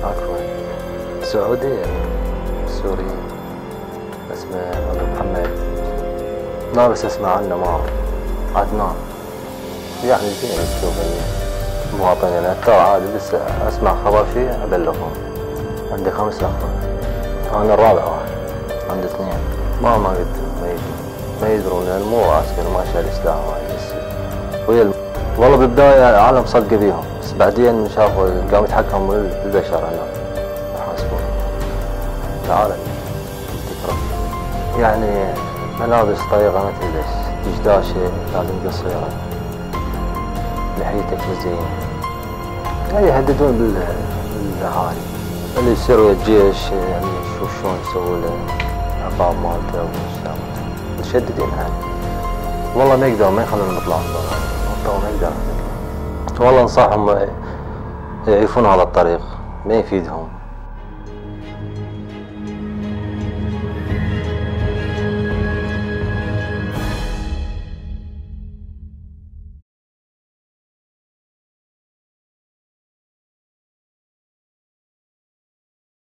عفوا. السعودية السوريين اسمه أبو محمد، ما بس أسمع عنه ما عدنان، يعني زين أسلوب المواطنين ترى عادي، بس أسمع خبر فيه أبلغهم. عندي 5 أخوان، أنا الرابع واحد، عندي 2 ما قد ما يدرون لأن مو عسكري ما شاء الإسلام هاي بس والله بالبداية العالم صدق بيهم، بس بعدين شافوا قاموا يتحكموا بالبشر هناك يحاسبون. تعال يعني ملابس طريقة مثل دشداشة لازم قصيرة، لحيتك زين، يعني يهددون بالأهالي اللي يصير ويا الجيش، يعني شوف شلون يسووا له عقاب مالته والسلام، متشددين يعني والله ما يقدرون ما يخلون نطلع ما يقدرون والله. انصحهم يعرفون هذا الطريق ما يفيدهم.